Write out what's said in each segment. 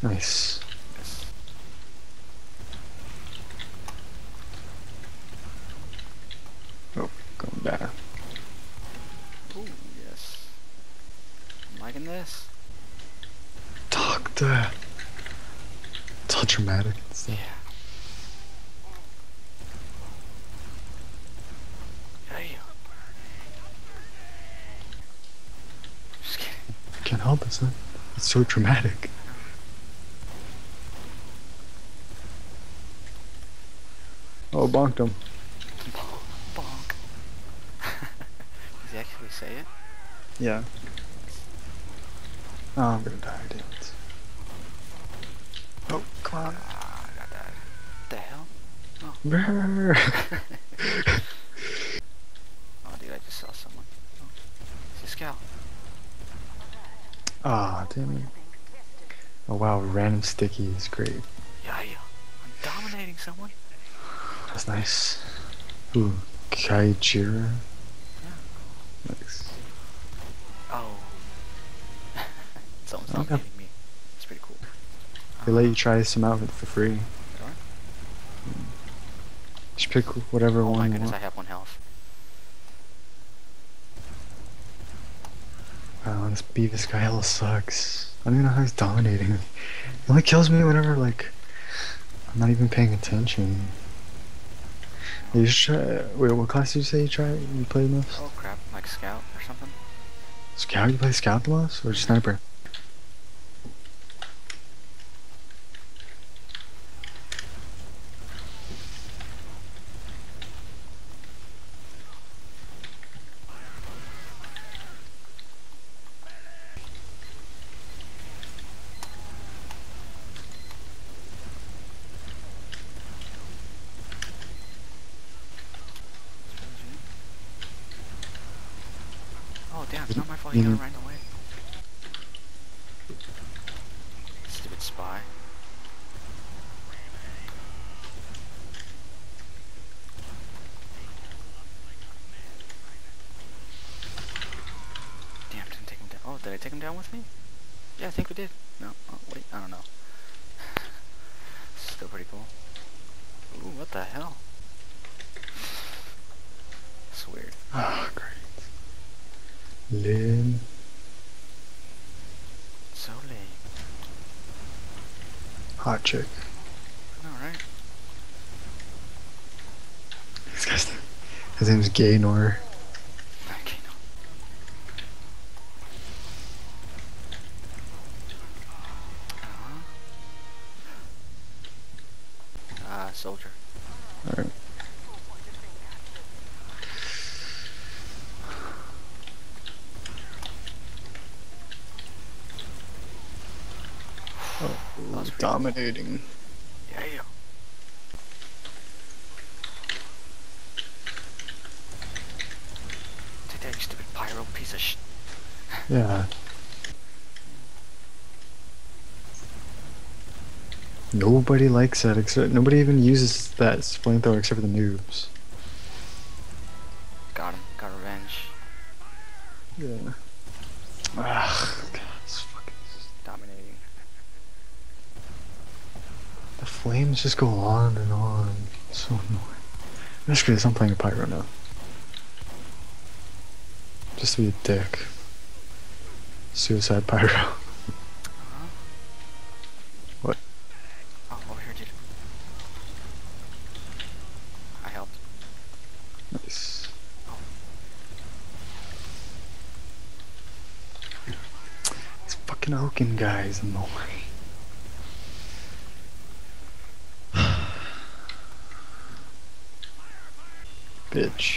Nice. Yes. Oh, going down. Ooh, yes. I'm liking this. Doctor. It's all dramatic and stuff. Yeah. Yeah. Just kidding. Can't help it, son. It's so dramatic. Oh, bonked him. Bonk. Does he actually say it? Yeah. Oh, I'm gonna die, damn it. Oh, come on. Ah, I got that. What the hell? Oh. Brrr. Oh, dude, I just saw someone. Oh. It's a scout. Ah, damn it. Oh wow, random sticky is great. Yeah. I'm dominating someone. That's nice. Ooh, Kaijira. Yeah. Nice. Oh. Someone's Okay. dominating me. It's pretty cool. They let you try some out for free. Really? Just pick whatever Oh my one you goodness, I want. have 1 health. Wow, this Beavis guy hella sucks. I don't even know how he's dominating me. He only kills me whenever, like, I'm not even paying attention. You should try. Wait, what class did you say you played most? Oh crap, like scout or something? Scout? You play Scout the most? Or Sniper? Oh damn, it's not my fault, you gotta run away. Stupid spy. Damn, didn't take him down. Oh, did I take him down with me? Yeah, I think we did. No, oh wait, I don't know. Still pretty cool. Ooh, what the hell? It's weird. Ah, great. Lame. So lame. Hot chick. Alright. This guy's his name's Gaynor. Okay, no. Soldier. Alright. Oh, dominating. Yeah. Take that, you stupid pyro piece of sh. Yeah. Nobody likes that except nobody even uses that flamethrower except for the noobs. Got him. Got revenge. Yeah. Ah, God, it's fucking. Dominating. The flames just go on and on. It's so annoying. I'm just because I'm playing a pyro now. Just to be a dick. Suicide pyro. What? Oh, over here, dude. I helped. Nice. Oh. This fucking Oaken guy is annoying. Bitch.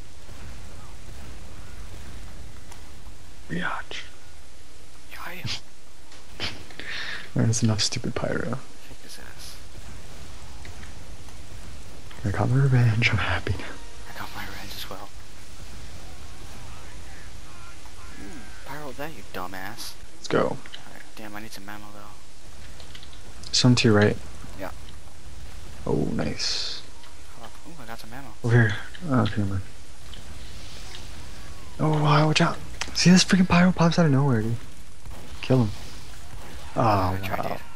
Biatch. Yeah. That's enough stupid pyro. Kick his ass. I got my revenge, I'm happy now. I got my revenge as well. Pyro that, you dumbass. Let's go. Alright, damn, I need some ammo though. Some to your right. Yeah. Oh, nice. Ooh, I got some ammo. Over here. Oh, okay, man. Oh, wow, watch out. See, this freaking pyro pops out of nowhere, dude. Kill him. Oh, I tried wow. it.